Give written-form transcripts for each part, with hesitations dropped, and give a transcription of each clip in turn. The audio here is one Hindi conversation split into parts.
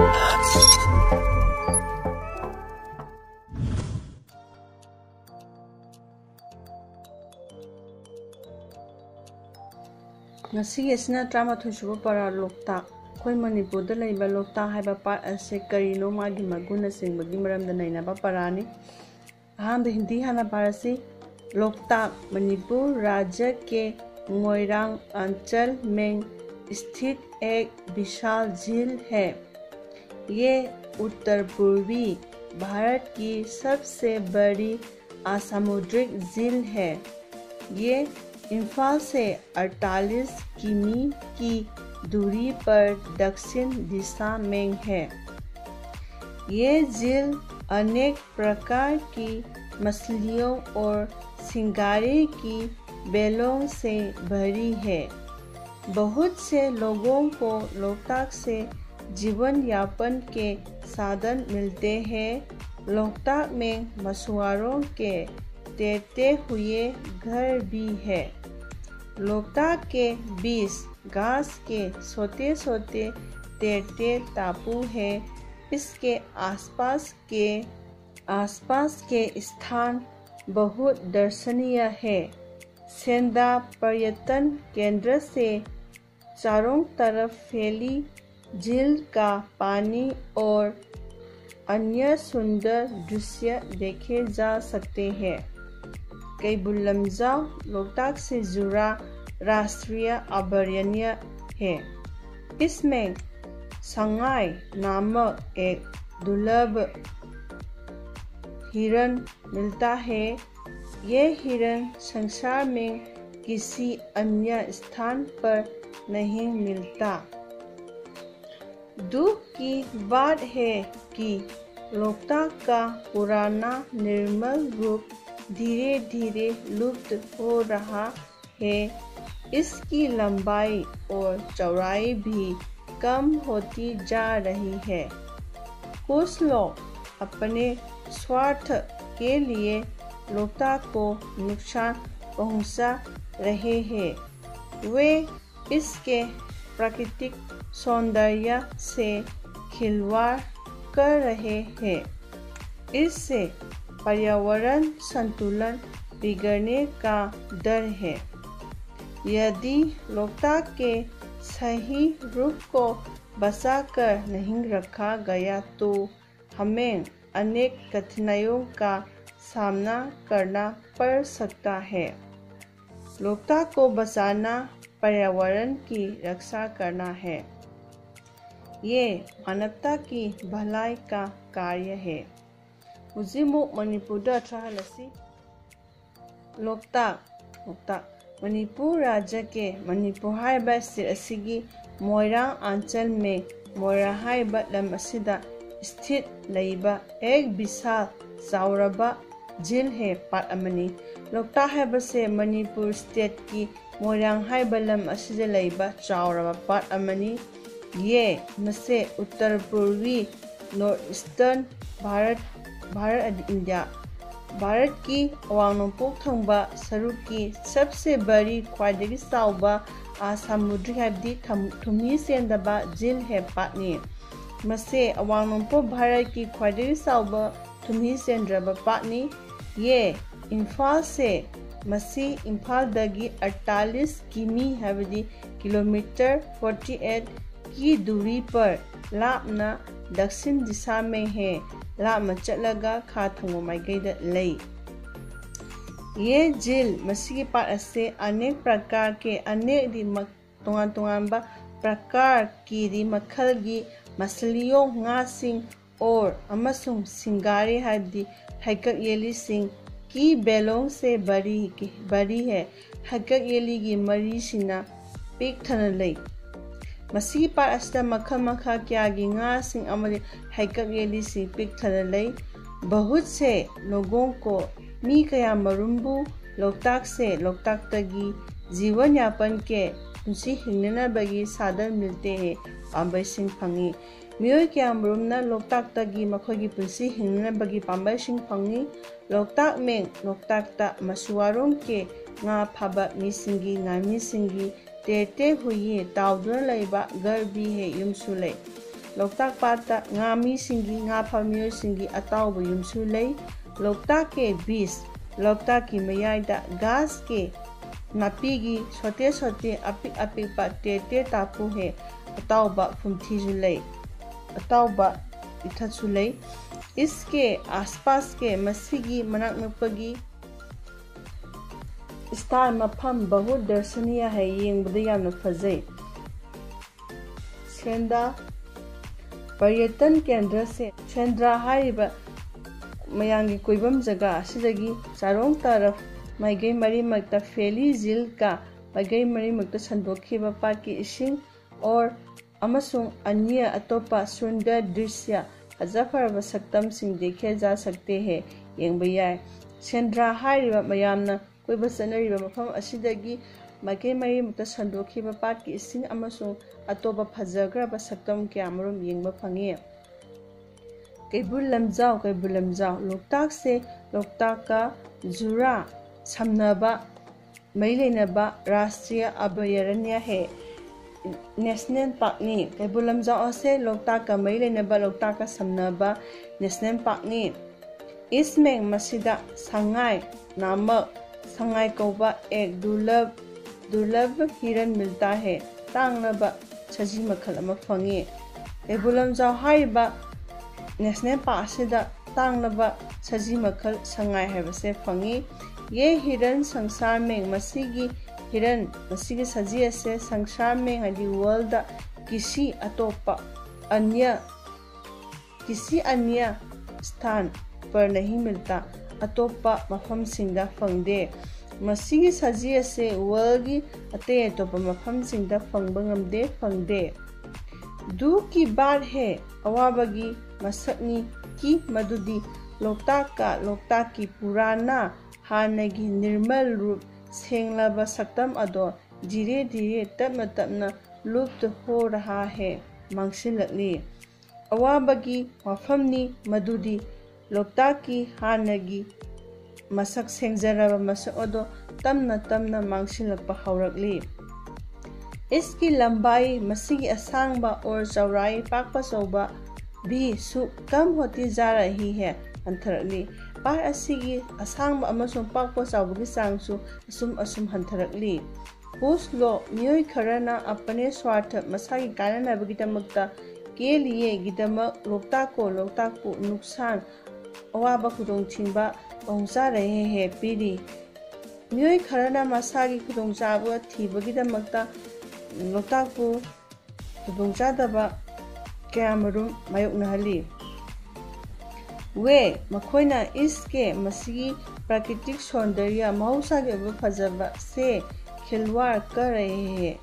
Asina drama thusuba para Loktak. Koi Manipur da laiba Loktak haiba part ase karino magi maguna singbagi maramda nainaba parani. Aham Hindi hana parasi Loktak Manipur राज्य के मोइरांग अंचल में स्थित एक विशाल झील है। ये उत्तर पूर्वी भारत की सबसे बड़ी असामुद्रिक झील है। ये इम्फाल से 48 किमी की दूरी पर दक्षिण दिशा में है। ये झील अनेक प्रकार की मछलियों और सिंगारे की बेलों से भरी है। बहुत से लोगों को लोकताक से जीवन यापन के साधन मिलते हैं। लोकताक में मछुआरों के तैरते हुए घर भी है। लोकताक के बीच घास के छोटे छोटे तैरते टापू है। इसके आसपास के स्थान बहुत दर्शनीय है। सेंधा पर्यटन केंद्र से चारों तरफ फैली झील का पानी और अन्य सुंदर दृश्य देखे जा सकते हैं। कैबुल लमजाओ लोकताक से जुड़ा राष्ट्रीय अभयारण्य है। इसमें संगाई नामक एक दुर्लभ हिरण मिलता है। यह हिरण संसार में किसी अन्य स्थान पर नहीं मिलता। दुख की बात है कि लोकताक का पुराना निर्मल रूप धीरे धीरे लुप्त हो रहा है। इसकी लंबाई और चौड़ाई भी कम होती जा रही है। कुछ लोग अपने स्वार्थ के लिए लोकताक को नुकसान पहुंचा रहे हैं। वे इसके प्राकृतिक सौंदर्य से खिलवाड़ कर रहे हैं। इससे पर्यावरण संतुलन बिगड़ने का डर है। यदि लोकताक के सही रूप को बचाकर नहीं रखा गया तो हमें अनेक कठिनाइयों का सामना करना पड़ सकता है। लोकताक को बचाना पर्यावरण की रक्षा करना है। ये मानवता की भलाई का कार्य है। उजिमुक मणिपुर अथाहलसी लोकताक मणिपुर राज्य के मणिपुर हाइबा स्टेट असिगी मोइरांग अंचल में मोइरांग हाइबा लम असिदा स्थित लैबा एक विशाल चाउरबा झील है पाट अमनी। लोकताक हाइबसे मणिपुर स्टेट की मोइरांग हाइबा लम असिदा लैबा चाउरबा पाट अमनी। ये मसे उत्तर पूर्वी north eastern Bharat India Bharat की अवांग नोंपोक थंबा सरुक की सबसे बड़ी ख्वाइदगी चाउबा असामुद्रिक हाइबदी थुमी सेंदबा झील है पाटनी। मसे अवांग नोंपोक भारत की ख्वाइदगी चाउबा थुमी सेंद्रबा पाटनी। ये इम्फाल से मसी इम्फाल दगी 48 किमी हाइबदी किलोमीटर 48 की दूरी पर लापना दक्षिण दिशा में है। लापना चलगा खा थंगो माइगैदा लई। ये झील मसीगी पाट असे अनेक प्रकार के तोंगान प्रकार की मखल की मछलियों गासिंग और अमसुंग सिंगारे हाइबदी हैकक येलीसिंग की बेलों से बड़ी है। हैकक येली की मरीसिना पिक थन लई। मसीगी पाट असिदा मखल मखा क्या की गासिंग अमदि हैकक येलीसिंग पिक थन लई। बहुत से लोगों को मी कया मरुम्बु लोकताक से लोकताकतगी जीवन यापन के पुंसी हिंगनबगी साधन मिलते हैं। पांबैसिंग फंगी मियोय क्या मरुमना लोकताकतगी मखोगी पुंसी हिंगनबगी पांबैसिंग फंगी। लोकताक में लोकताकता मछुआरों के nga फाबा मिसिंगी गामी सिंगी तैरते हुए ताउदुन लैबा घर भी है। युमसु लई ꯂꯣꯛꯇꯥꯛ ꯄꯥꯠꯇ ꯉꯥꯃꯤꯁꯤꯡꯒꯤ ꯉꯥ ꯐꯥꯕ ꯃꯤꯑꯣꯏꯁꯤꯡꯒꯤ ꯑꯇꯥꯎꯕ ꯌꯨꯝꯁꯨ ꯂꯩ꯫ ꯂꯣꯛꯇꯥꯛꯀꯤ ꯕꯤꯆ ꯂꯣꯛꯇꯥꯛꯀꯤ ꯃꯌꯥꯏꯗ ꯘꯥꯁꯀꯤ ꯅꯥꯄꯤꯒꯤ ꯁꯣꯇꯦ ꯑꯄꯤꯛ ꯑꯄꯤꯛꯄ ꯇꯦ ꯇꯥꯄꯨ ꯍꯦ ꯑꯇꯥꯎꯕ ꯐꯨꯝꯊꯤꯁꯨ ꯂꯩ ꯑꯇꯥꯎꯕ ꯏꯊꯠꯁꯨ ꯂꯩ꯫ इसके आसपास के मसीगी मनाक नक्पगी स्टार मफम बहुत दर्शनीय है येंबदे यामना फजै। सेंद्रा पर्यटन केंद्र से सेंद्रा हारिबा मयांगी कोइबम जगह असिदगी चारों तरफ माइगै मरीमक्ता फेली झील का माइगै मरीमक्ता संदोखिबा पाट की इसिंग और अमसुंग अन्य अतोपा सुंदर दृश्य फजफरबा सक्तम सिंह देखे जा सकते हैं येंबा याय। सेंद्रा हारिबा मयामना कोइबा चनरिबा मफम असिदगी माइगै मरीमक्ता संदोखिबा पाट की इसिंग अमसुंग अतोपा फजग्रबा सक्तम क्यामरुम येंबा फंगे। कैबुल लमजाओ लोकताक से लोकताक का जुरा समनबा मई लेनबा राष्ट्रीय अभयारण्य है नेशनल पार्क नी। कैबुल लमजाओ से लोकताक का मई लेनबा लोकताक का समनबा नेशनल पार्क नी। इसमें मसीदा संगाई नामक संगाई कौबा एक दुर्लभ हिरन मिलता है तांगनबा सजी मखल अमा फंगे। कैबुल लमजाओ हारिबा नेशनल पार्क से तांगनबा सजी मखल संगाई हैबसे फंगी। ये हिरन संसार में मसीगी हिरन मसीगी सजी से संसार में हदी वर्ल्ड किसी अन्य स्थान पर नहीं मिलता अतोपा मफम सिंदा फंगदे। मसीगी सजी से वर्ल्ड की अते अतोपा मफम सिंदा फंगबंगमदे फंगदे। दू की बात है अवाबगी मसकनी की मधुदी लोकताक की पुराना हानगी निर्मल रूप सेंगलबा सक्तम अदो धीरे धीरे तपना लुप्त हो रहा है मांगसिलकली। अवाबगी मफमनी मधुदी लोकताक की हानगी मसक सेंगजरबा मसक अदो तपना मांगसिलकपा हौरकली। इसकी लंबाई मसीगी असांगबा और चौड़ाई पाकपा चौबा भी कम होती जा रही है हंथरकली। पार असिगी असांगबा अमसुंग पाकपा चौबगी चांगसु असुम हंथरकली। कुछ लोग मियोई खरना अपने स्वार्थ मसागी काननबगिदमक्ता के लिए गिदमक लोकताक को नुकसान अवाबा खुदोंथिंबा पहुंचा रहे हैं पीरी। मियोई खरना मसागी खुदोंचाबा थीबगिदमक्ता लोकताक को खुदोंचादबा क्यामरुम मायोकनहली। वे मखोइना इसके मसीगी प्राकृतिक सौंदर्य महौसागी ओइबा फजबा से खिलवाड़ कर रहे हैं।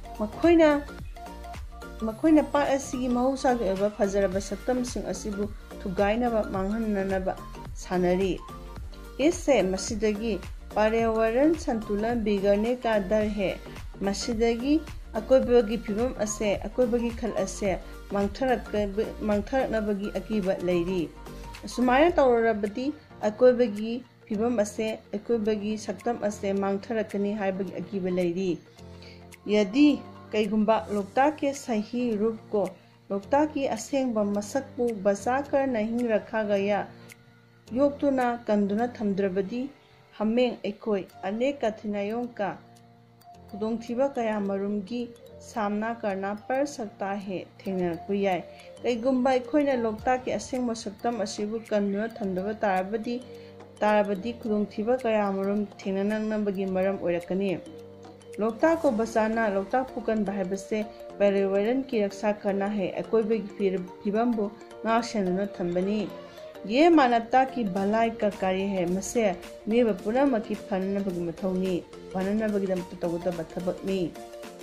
मखोइना पाट असिगी महौसागी ओइबा फजरबा सक्तमसिंग असिबु थुगाइनबा मांगहन्ननबा सानरी। इससे मसीदगी पर्यावरण संतुलन बिगड़ने का डर है। मसीदगी अकोइबगी फिवम असे अकोइबगी खल असे मांगथरकनबगी अकीबा लैरी। सुमायना तौरबदी अकोइबगी फिवम असे अकोइबगी सक्तम असे मांगथरकनी हाइबगी अकीबा लैरी। यदि कईगुंबा लोकताक के सही रूप को लोकताक की असेंगबा मसक को बचा कर नहीं रखा गया योक्तुना कंदुना थमद्रबदी हमें एकोई अनेक कठिनाइयों का खुदोंथिबा कया मरुम की सामना करना पड़ सकता है थेंगनरकपा याय। कईगुंबा अखोइना लोकताक की असेंगबा सक्तम असिबु कंदुना थमदबा तारबदी खुदोंथिबा कया मरुम थेंगननबगी मरम ओइरकनी। लोकताक को बचाना लोकताक फुकनबा हाइबसे पर्यावरण की रक्षा करना है अकोइबगी फिवमबु ngaksenduna थंबनी। ये मानवता की भलाई का कार्य है मसे मिब पुनमकी फननबगी मथौनी फननबगी दमत तौगदबा थबकनी।